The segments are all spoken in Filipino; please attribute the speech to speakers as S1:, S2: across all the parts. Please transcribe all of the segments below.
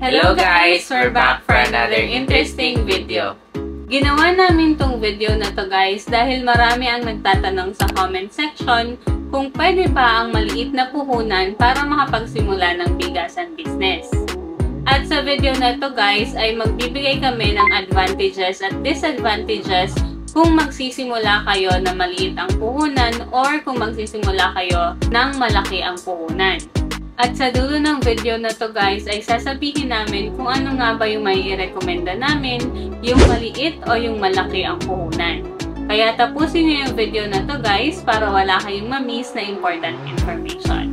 S1: Hello guys! We're back for another interesting video. Ginawa namin tong video na to guys dahil marami ang nagtatanong sa comment section kung pwede ba ang maliit na puhunan para makapagsimula ng bigasan business. At sa video na to guys ay magbibigay kami ng advantages at disadvantages kung magsisimula kayo na maliit ang puhunan or kung magsisimula kayo ng malaki ang puhunan. At sa dulo ng video na to guys ay sasabihin namin kung ano nga ba yung may i-recommenda namin, yung maliit o yung malaki ang puhunan. Kaya tapusin niyo yung video na to guys para wala kayong ma-miss na important information.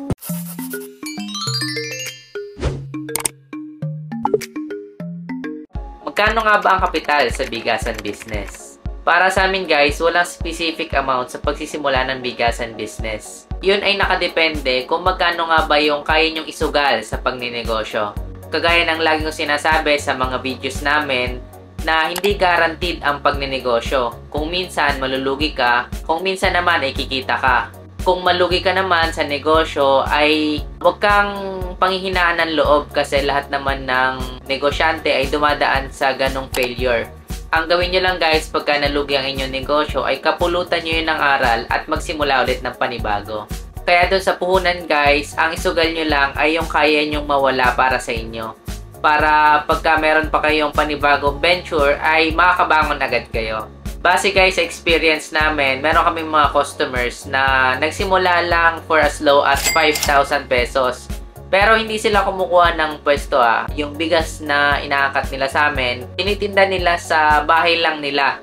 S2: Magkano nga ba ang kapital sa bigasan business? Para sa amin guys, walang specific amount sa pagsisimula ng bigasan business. Yun ay nakadepende kung magkano nga ba yung kaya nyong isugal sa pagninegosyo. Kagaya ng lagi kong sinasabi sa mga videos namin na hindi guaranteed ang pagninegosyo. Kung minsan malulugi ka, kung minsan naman ay kikita ka. Kung malugi ka naman sa negosyo ay huwag kang panghihinaan ng loob kasi lahat naman ng negosyante ay dumadaan sa ganong failure. Ang gawin nyo lang guys pagka nalugi ang inyong negosyo ay kapulutan nyo yun ng aral at magsimula ulit ng panibago. Kaya doon sa puhunan guys, ang isugal nyo lang ay yung kaya nyong mawala para sa inyo. Para pagka meron pa kayong panibagong venture ay makakabangon agad kayo. Base guys sa experience namin, meron kaming mga customers na nagsimula lang for as low as 5,000 pesos. Pero hindi sila kumukuha ng pwesto Yung bigas na inaangkat nila sa amin, tinitinda nila sa bahay lang nila.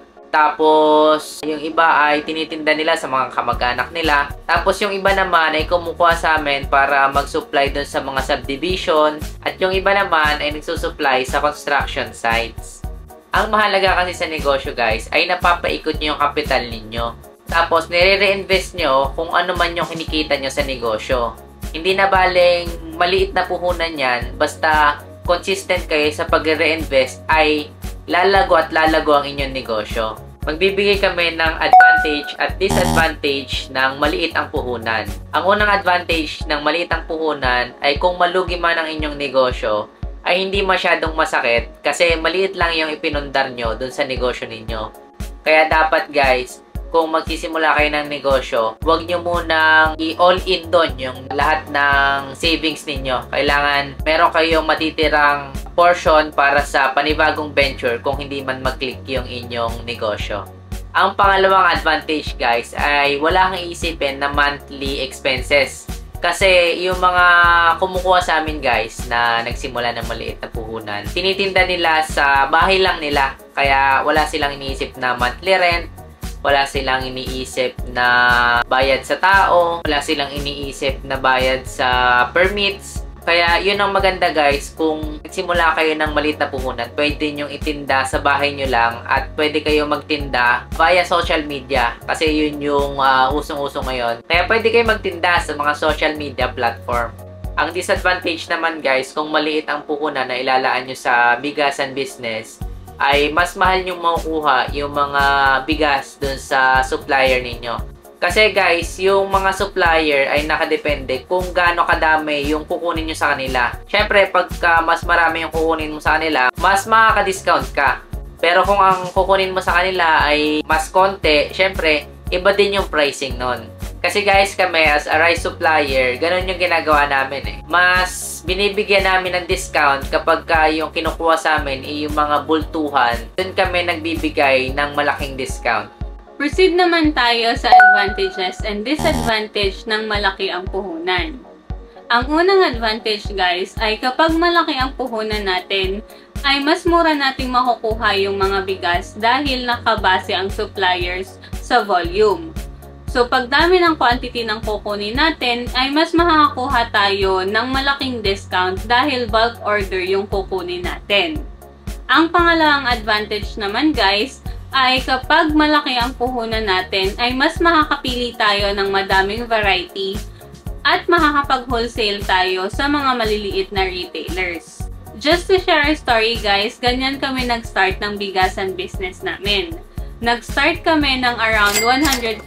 S2: Tapos, yung iba ay tinitinda nila sa mga kamag-anak nila. Tapos, yung iba naman ay kumukuha sa amin para mag-supply dun sa mga subdivision. At yung iba naman ay nagsusupply sa construction sites. Ang mahalaga kasi sa negosyo guys, ay napapaikot nyo yung kapital ninyo. Tapos, nire-reinvest nyo kung ano man yung kinikita nyo sa negosyo. Hindi na baling maliit na puhunan yan, basta consistent kayo sa pag-reinvest ay lalago at lalago ang inyong negosyo. Magbibigay kami ng advantage at disadvantage ng maliit ang puhunan. Ang unang advantage ng maliit ang puhunan ay kung malugi man ang inyong negosyo, ay hindi masyadong masakit kasi maliit lang yung ipinundar nyo dun sa negosyo ninyo. Kaya dapat guys, kung magsisimula kayo ng negosyo, huwag nyo munang i-all-in doon yung lahat ng savings ninyo. Kailangan meron kayong matitirang portion para sa panibagong venture kung hindi man mag-click yung inyong negosyo. Ang pangalawang advantage guys ay wala kang iisipin na monthly expenses. Kasi yung mga kumukuha sa amin guys na nagsimula ng maliit na puhunan, tinitinda nila sa bahay lang nila. Kaya wala silang iniisip na monthly rent, wala silang iniisip na bayad sa tao, wala silang iniisip na bayad sa permits. Kaya yun ang maganda guys, kung nagsimula kayo ng maliit na puhunan, pwede nyong itinda sa bahay nyo lang at pwede kayo magtinda via social media kasi yun yung usong-usong ngayon. Kaya pwede kayo magtinda sa mga social media platform. Ang disadvantage naman guys, kung maliit ang puhunan na ilalaan nyo sa bigasan business, ay mas mahal nyong makukuha yung mga bigas dun sa supplier ninyo. Kasi guys, yung mga supplier ay nakadepende kung gaano kadami yung kukunin nyo sa kanila. Syempre, pagka mas marami yung kukunin mo sa kanila, mas makaka-discount ka. Pero kung ang kukunin mo sa kanila ay mas konti, syempre, iba din yung pricing nun. Kasi guys, kami as a rice supplier, ganun yung ginagawa namin Mas binibigyan namin ng discount kapag yung kinukuha sa amin ay yung mga bultuhan. Doon kami nagbibigay ng malaking discount.
S1: Proceed naman tayo sa advantages and disadvantage ng malaki ang puhunan. Ang unang advantage guys ay kapag malaki ang puhunan natin, ay mas mura nating makukuha yung mga bigas dahil nakabase ang suppliers sa volume. So, pag dami ng quantity ng kukunin natin, ay mas makakakuha tayo ng malaking discount dahil bulk order yung kukunin natin. Ang pangalawang advantage naman guys, ay kapag malaki ang puhunan natin, ay mas makakapili tayo ng madaming variety at makakapag-wholesale tayo sa mga maliliit na retailers. Just to share a story guys, ganyan kami nag-start ng bigasan business namin. Nag-start kami ng around 150,000.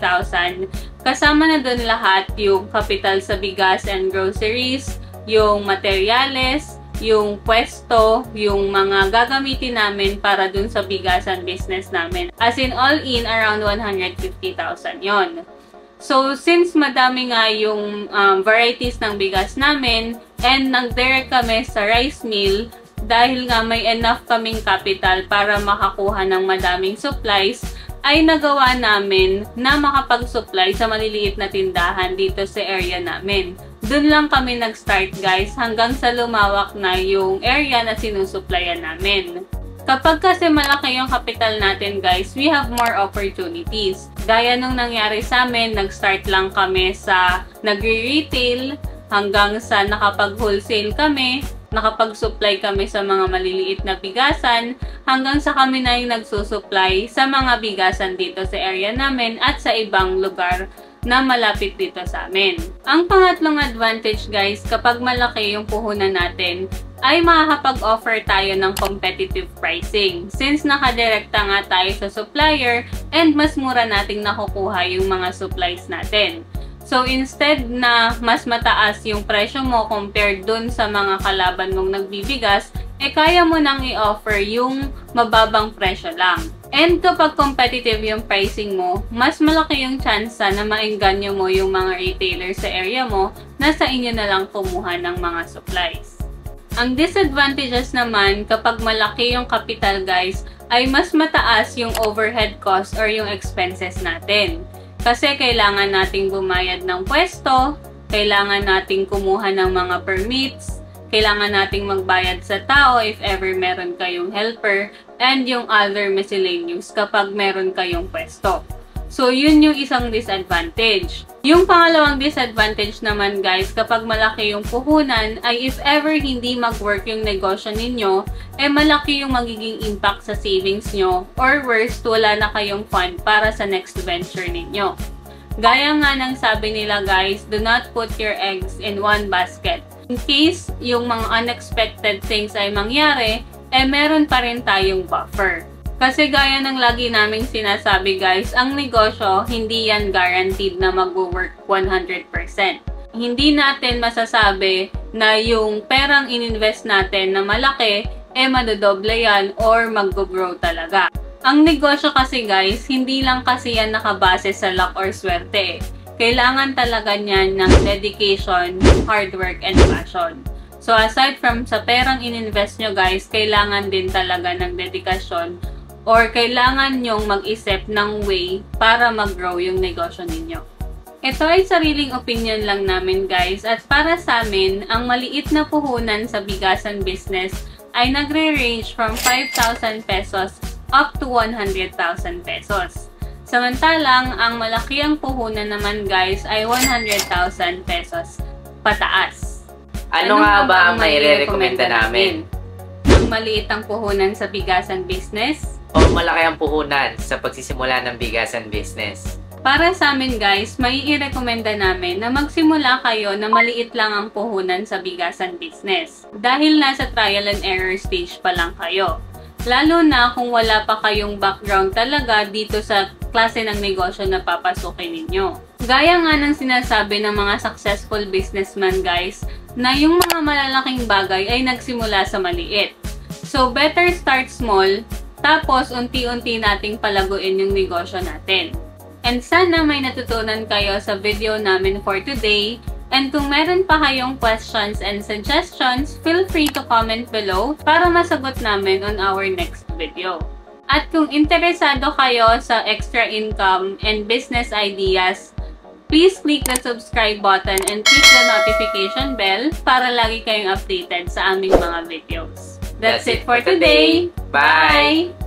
S1: Kasama na dun lahat yung kapital sa bigas and groceries, yung materyales, yung pwesto, yung mga gagamitin namin para dun sa bigasan business namin. As in, all in, around 150,000 yon. So, since madami nga yung varieties ng bigas namin, and nag-direct kami sa rice mill, dahil nga may enough kaming capital para makakuha ng madaming supplies, ay nagawa namin na makapag-supply sa maliliit na tindahan dito sa area namin. Doon lang kami nag-start guys hanggang sa lumawak na yung area na sinusuplayan namin. Kapag kasi malaki yung capital natin guys, we have more opportunities. Gaya nung nangyari sa amin, nag-start lang kami sa nagre-retail hanggang sa nakapag-wholesale kami, nakapag-supply kami sa mga maliliit na bigasan, hanggang sa kami na yung nagsusupply sa mga bigasan dito sa area namin at sa ibang lugar na malapit dito sa amin. Ang pangatlong advantage guys, kapag malaki yung puhunan natin, ay makakapag-offer tayo ng competitive pricing since nakadirekta nga tayo sa supplier and mas mura nating nakukuha yung mga supplies natin. So, instead na mas mataas yung presyo mo compared dun sa mga kalaban mong nagbibigas, kaya mo nang i-offer yung mababang presyo lang. And kapag competitive yung pricing mo, mas malaki yung chance na maengganyo mo yung mga retailer sa area mo na sa inyo na lang kumuha ng mga supplies. Ang disadvantages naman kapag malaki yung capital guys, ay mas mataas yung overhead cost or yung expenses natin. Kasi kailangan nating bumayad ng pwesto, kailangan nating kumuha ng mga permits, kailangan nating magbayad sa tao if ever meron kayong helper, and yung other miscellaneous kapag meron kayong pwesto. So, yun yung isang disadvantage. Yung pangalawang disadvantage naman guys, kapag malaki yung puhunan, ay if ever hindi mag-work yung negosyo ninyo, malaki yung magiging impact sa savings nyo, or worst, wala na kayong fund para sa next venture ninyo. Gaya nga ng sabi nila guys, do not put your eggs in one basket. In case yung mga unexpected things ay mangyari, meron pa rin tayong buffer. Kasi gaya ng lagi naming sinasabi guys, ang negosyo, hindi yan guaranteed na mag-work 100%. Hindi natin masasabi na yung perang ininvest natin na malaki, madodoble yan or mag-grow talaga. Ang negosyo kasi guys, hindi lang kasi yan nakabase sa luck or swerte. Kailangan talaga niyan ng dedication, hard work, and passion. So aside from sa perang ininvest nyo guys, kailangan din talaga ng dedikasyon or kailangan nyong mag-isip ng way para mag-grow yung negosyo ninyo. Ito ay sariling opinion lang namin guys, at para sa amin, ang maliit na puhunan sa bigasan business ay nagre-range from 5,000 pesos up to 100,000 pesos. Samantalang, ang malaki ang puhunan naman guys ay 100,000 pesos pataas.
S2: Ano nga ba ang may re-recommenda namin?
S1: Ang maliit ang puhunan sa bigasan business?
S2: O malaki ang puhunan sa pagsisimula ng bigasan business?
S1: Para sa amin guys, may i-recommenda namin na magsimula kayo na maliit lang ang puhunan sa bigasan business. Dahil nasa trial and error stage pa lang kayo. Lalo na kung wala pa kayong background talaga dito sa klase ng negosyo na papasukin ninyo. Gaya nga ng sinasabi ng mga successful businessman guys, na yung mga malalaking bagay ay nagsimula sa maliit. So better start small, tapos unti-unti nating palaguin yung negosyo natin. And sana may natutunan kayo sa video namin for today. And kung meron pa kayong questions and suggestions, feel free to comment below para masagot namin on our next video. At kung interesado kayo sa extra income and business ideas, please click the subscribe button and click the notification bell para lagi kayong updated sa aming mga videos. That's it for today.
S2: Bye!